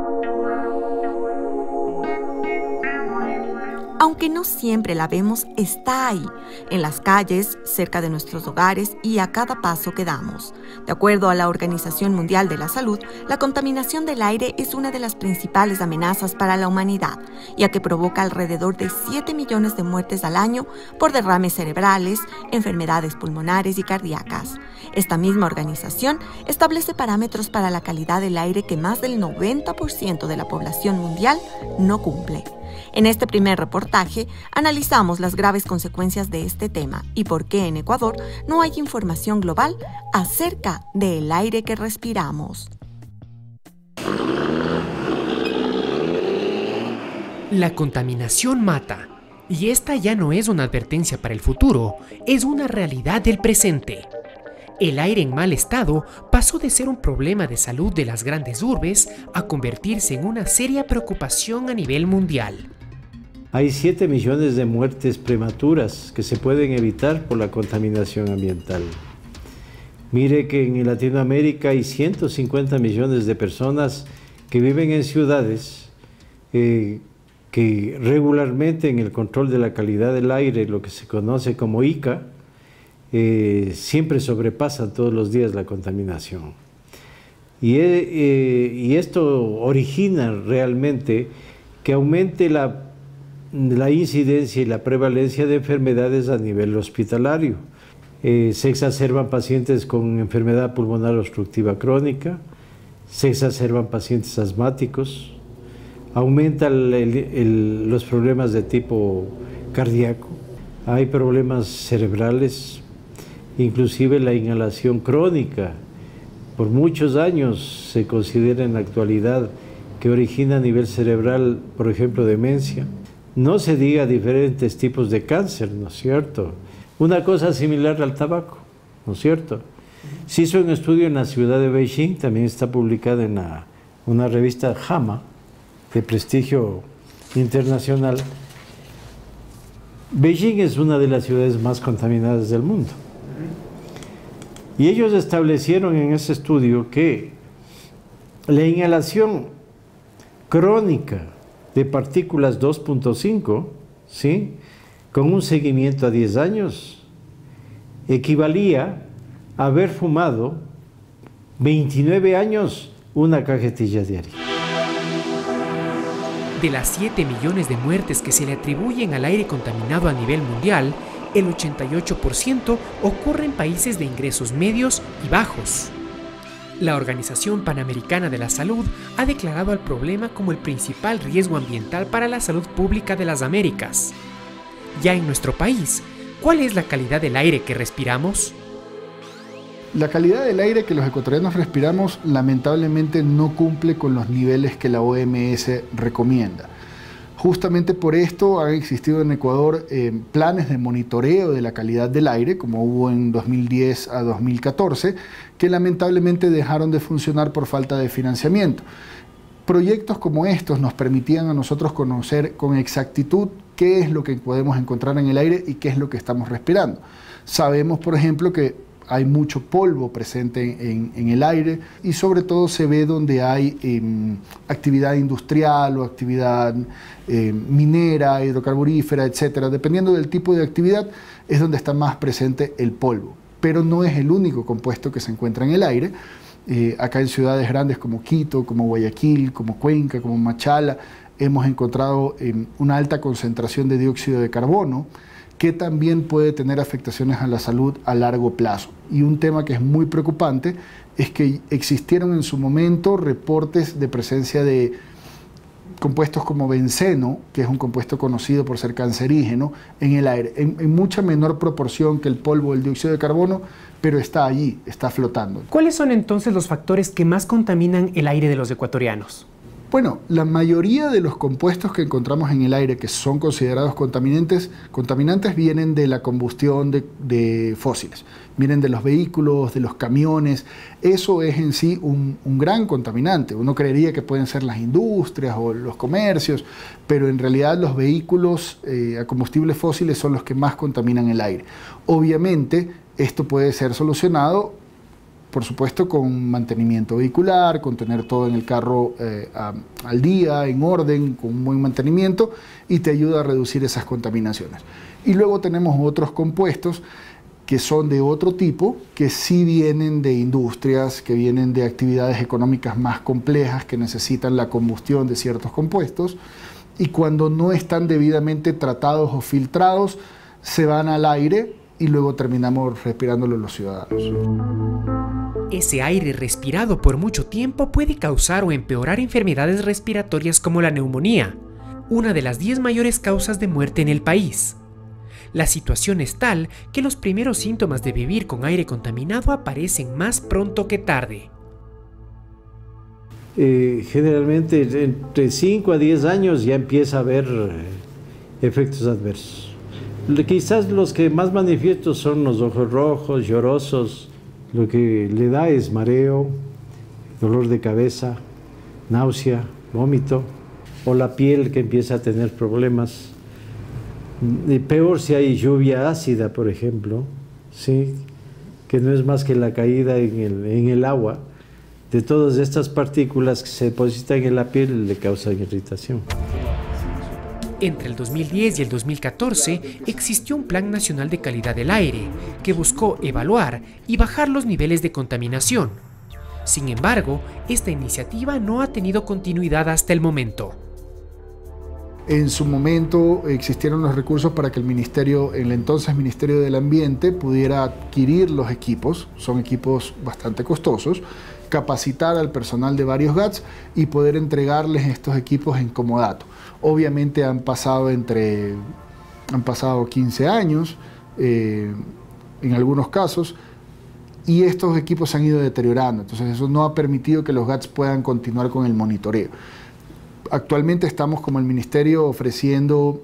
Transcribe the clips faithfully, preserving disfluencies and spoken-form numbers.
Aunque no siempre la vemos, está ahí, en las calles, cerca de nuestros hogares y a cada paso que damos. De acuerdo a la Organización Mundial de la Salud, la contaminación del aire es una de las principales amenazas para la humanidad, ya que provoca alrededor de siete millones de muertes al año por derrames cerebrales, enfermedades pulmonares y cardíacas. Esta misma organización establece parámetros para la calidad del aire que más del noventa por ciento de la población mundial no cumple. En este primer reportaje analizamos las graves consecuencias de este tema y por qué en Ecuador no hay información global acerca del aire que respiramos. La contaminación mata, y esta ya no es una advertencia para el futuro, es una realidad del presente. El aire en mal estado pasó de ser un problema de salud de las grandes urbes a convertirse en una seria preocupación a nivel mundial. Hay siete millones de muertes prematuras que se pueden evitar por la contaminación ambiental. Mire que en Latinoamérica hay ciento cincuenta millones de personas que viven en ciudades eh, que regularmente en el control de la calidad del aire, lo que se conoce como I C A, Eh, siempre sobrepasan todos los días la contaminación. Y, eh, y esto origina realmente que aumente la, la incidencia y la prevalencia de enfermedades a nivel hospitalario. Eh, se exacerban pacientes con enfermedad pulmonar obstructiva crónica, se exacerban pacientes asmáticos, aumentan el, el, los problemas de tipo cardíaco, hay problemas cerebrales, inclusive la inhalación crónica. Por muchos años se considera en la actualidad que origina a nivel cerebral, por ejemplo, demencia. No se diga diferentes tipos de cáncer, ¿no es cierto? Una cosa similar al tabaco, ¿no es cierto? Se hizo un estudio en la ciudad de Beijing, también está publicada en la, una revista JAMA, de prestigio internacional. Beijing es una de las ciudades más contaminadas del mundo. Y ellos establecieron en ese estudio que la inhalación crónica de partículas dos punto cinco, ¿sí?, con un seguimiento a diez años, equivalía a haber fumado veintinueve años una cajetilla diaria. De las siete millones de muertes que se le atribuyen al aire contaminado a nivel mundial, el ochenta y ocho por ciento ocurre en países de ingresos medios y bajos. La Organización Panamericana de la Salud ha declarado al problema como el principal riesgo ambiental para la salud pública de las Américas. Ya en nuestro país, ¿cuál es la calidad del aire que respiramos? La calidad del aire que los ecuatorianos respiramos lamentablemente no cumple con los niveles que la O M S recomienda. Justamente por esto han existido en Ecuador eh, planes de monitoreo de la calidad del aire, como hubo en dos mil diez a dos mil catorce, que lamentablemente dejaron de funcionar por falta de financiamiento. Proyectos como estos nos permitían a nosotros conocer con exactitud qué es lo que podemos encontrar en el aire y qué es lo que estamos respirando. Sabemos, por ejemplo, que hay mucho polvo presente en, en el aire y sobre todo se ve donde hay eh, actividad industrial o actividad eh, minera, hidrocarburífera, etcétera. Dependiendo del tipo de actividad es donde está más presente el polvo. Pero no es el único compuesto que se encuentra en el aire. Eh, acá en ciudades grandes como Quito, como Guayaquil, como Cuenca, como Machala, hemos encontrado eh, una alta concentración de dióxido de carbono, que también puede tener afectaciones a la salud a largo plazo. Y un tema que es muy preocupante es que existieron en su momento reportes de presencia de compuestos como benceno, que es un compuesto conocido por ser cancerígeno, en el aire, en, en mucha menor proporción que el polvo o el dióxido de carbono, pero está allí, está flotando. ¿Cuáles son entonces los factores que más contaminan el aire de los ecuatorianos? Bueno, la mayoría de los compuestos que encontramos en el aire que son considerados contaminantes, contaminantes vienen de la combustión de, de fósiles, vienen de los vehículos, de los camiones. Eso es en sí un, un gran contaminante. Uno creería que pueden ser las industrias o los comercios, pero en realidad los vehículos eh, a combustibles fósiles son los que más contaminan el aire. Obviamente, esto puede ser solucionado por supuesto con mantenimiento vehicular, con tener todo en el carro eh, a, al día, en orden, con un buen mantenimiento, y te ayuda a reducir esas contaminaciones. Y luego tenemos otros compuestos que son de otro tipo, que sí vienen de industrias, que vienen de actividades económicas más complejas, que necesitan la combustión de ciertos compuestos, y cuando no están debidamente tratados o filtrados, se van al aire y luego terminamos respirándolo los ciudadanos. Ese aire respirado por mucho tiempo puede causar o empeorar enfermedades respiratorias como la neumonía, una de las diez mayores causas de muerte en el país. La situación es tal que los primeros síntomas de vivir con aire contaminado aparecen más pronto que tarde. Eh, generalmente entre cinco a diez años ya empieza a haber efectos adversos. Quizás los que más manifiestos son los ojos rojos, llorosos, lo que le da es mareo, dolor de cabeza, náusea, vómito, o la piel que empieza a tener problemas. Y peor si hay lluvia ácida, por ejemplo, ¿sí? Que no es más que la caída en el, en el agua de todas estas partículas que se depositan en la piel y le causan irritación. Entre el dos mil diez y el dos mil catorce existió un Plan Nacional de Calidad del Aire que buscó evaluar y bajar los niveles de contaminación. Sin embargo, esta iniciativa no ha tenido continuidad hasta el momento. En su momento existieron los recursos para que el Ministerio, el entonces Ministerio del Ambiente, pudiera adquirir los equipos, son equipos bastante costosos, capacitar al personal de varios G A T S y poder entregarles estos equipos en comodato. Obviamente han pasado entre, han pasado quince años, eh, en algunos casos, y estos equipos se han ido deteriorando, entonces eso no ha permitido que los G A T S puedan continuar con el monitoreo. Actualmente estamos como el Ministerio ofreciendo,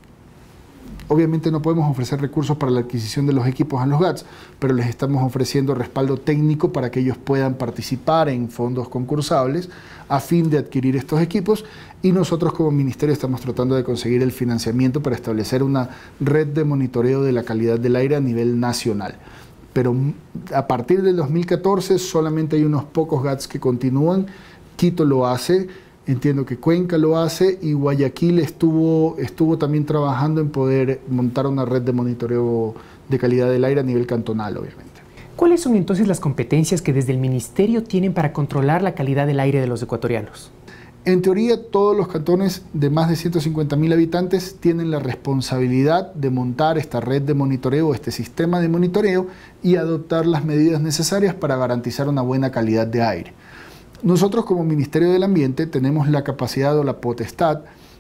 obviamente no podemos ofrecer recursos para la adquisición de los equipos a los G A T S, pero les estamos ofreciendo respaldo técnico para que ellos puedan participar en fondos concursables a fin de adquirir estos equipos, y nosotros como Ministerio estamos tratando de conseguir el financiamiento para establecer una red de monitoreo de la calidad del aire a nivel nacional. Pero a partir del dos mil catorce solamente hay unos pocos G A T S que continúan. Quito lo hace, entiendo que Cuenca lo hace, y Guayaquil estuvo, estuvo también trabajando en poder montar una red de monitoreo de calidad del aire a nivel cantonal, obviamente. ¿Cuáles son entonces las competencias que desde el Ministerio tienen para controlar la calidad del aire de los ecuatorianos? En teoría, todos los cantones de más de ciento cincuenta mil habitantes tienen la responsabilidad de montar esta red de monitoreo, este sistema de monitoreo, y adoptar las medidas necesarias para garantizar una buena calidad de aire. Nosotros como Ministerio del Ambiente tenemos la capacidad o la potestad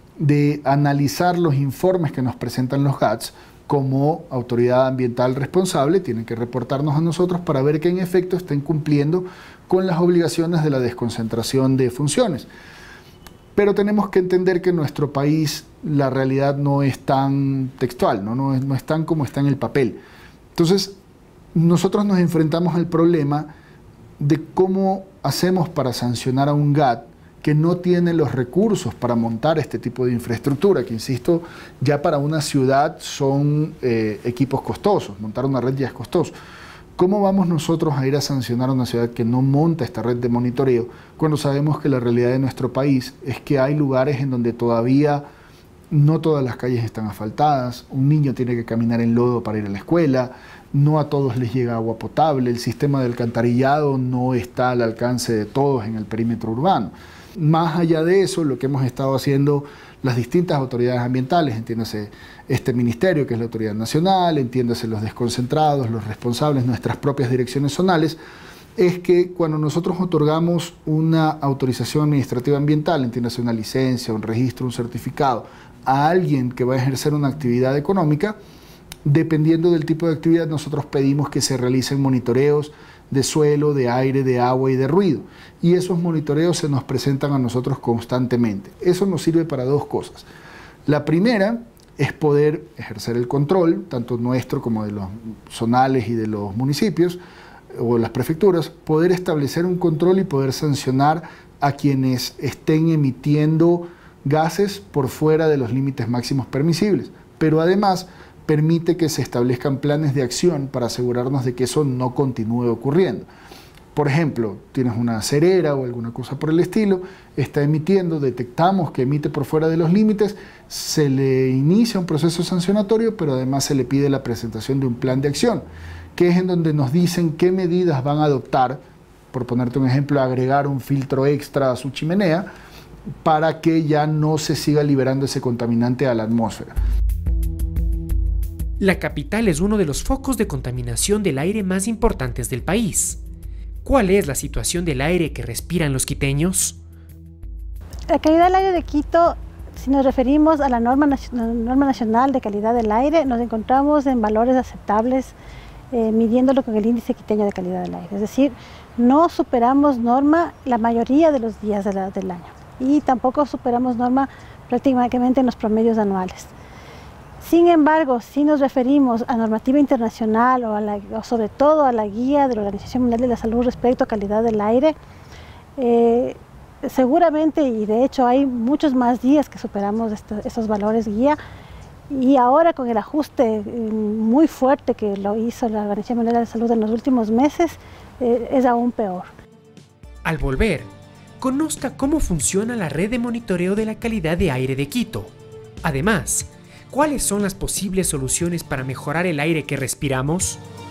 de analizar los informes que nos presentan los G A T S. Como autoridad ambiental responsable, tienen que reportarnos a nosotros para ver que en efecto estén cumpliendo con las obligaciones de la desconcentración de funciones. Pero tenemos que entender que en nuestro país la realidad no es tan textual, no, no, es, no es tan como está en el papel. Entonces, nosotros nos enfrentamos al problema de cómo hacemos para sancionar a un G A T que no tiene los recursos para montar este tipo de infraestructura, que insisto, ya para una ciudad son eh, equipos costosos, montar una red ya es costoso. ¿Cómo vamos nosotros a ir a sancionar a una ciudad que no monta esta red de monitoreo cuando sabemos que la realidad de nuestro país es que hay lugares en donde todavía no todas las calles están asfaltadas, un niño tiene que caminar en lodo para ir a la escuela, no a todos les llega agua potable, el sistema de alcantarillado no está al alcance de todos en el perímetro urbano? Más allá de eso, lo que hemos estado haciendo las distintas autoridades ambientales, entiéndase este ministerio que es la autoridad nacional, entiéndase los desconcentrados, los responsables, nuestras propias direcciones zonales, es que cuando nosotros otorgamos una autorización administrativa ambiental, entiéndase una licencia, un registro, un certificado, a alguien que va a ejercer una actividad económica, dependiendo del tipo de actividad, nosotros pedimos que se realicen monitoreos de suelo, de aire, de agua y de ruido. Y esos monitoreos se nos presentan a nosotros constantemente. Eso nos sirve para dos cosas. La primera es poder ejercer el control, tanto nuestro como de los zonales y de los municipios o las prefecturas, poder establecer un control y poder sancionar a quienes estén emitiendo gases por fuera de los límites máximos permisibles. Pero además permite que se establezcan planes de acción para asegurarnos de que eso no continúe ocurriendo. Por ejemplo, tienes una cerera o alguna cosa por el estilo, está emitiendo, detectamos que emite por fuera de los límites, se le inicia un proceso sancionatorio, pero además se le pide la presentación de un plan de acción, que es en donde nos dicen qué medidas van a adoptar, por ponerte un ejemplo, agregar un filtro extra a su chimenea, para que ya no se siga liberando ese contaminante a la atmósfera. La capital es uno de los focos de contaminación del aire más importantes del país. ¿Cuál es la situación del aire que respiran los quiteños? La calidad del aire de Quito, si nos referimos a la norma, la norma nacional de calidad del aire, nos encontramos en valores aceptables, eh, midiéndolo con el índice quiteño de calidad del aire. Es decir, no superamos norma la mayoría de los días de la, del año y tampoco superamos norma prácticamente en los promedios anuales. Sin embargo, si nos referimos a normativa internacional o, a la, o sobre todo a la guía de la Organización Mundial de la Salud respecto a calidad del aire, eh, seguramente, y de hecho hay muchos más días que superamos esto, esos valores guía, y ahora con el ajuste muy fuerte que lo hizo la Organización Mundial de la Salud en los últimos meses, eh, es aún peor. Al volver, conozca cómo funciona la red de monitoreo de la calidad de aire de Quito. Además, ¿cuáles son las posibles soluciones para mejorar el aire que respiramos?